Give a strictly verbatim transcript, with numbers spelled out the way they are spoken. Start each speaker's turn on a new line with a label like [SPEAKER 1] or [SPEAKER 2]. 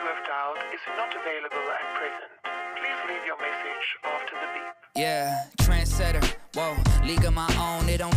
[SPEAKER 1] have dialed is not available at present. Please leave your message after the beep.
[SPEAKER 2] Yeah, trendsetter, whoa, league of my own, it don't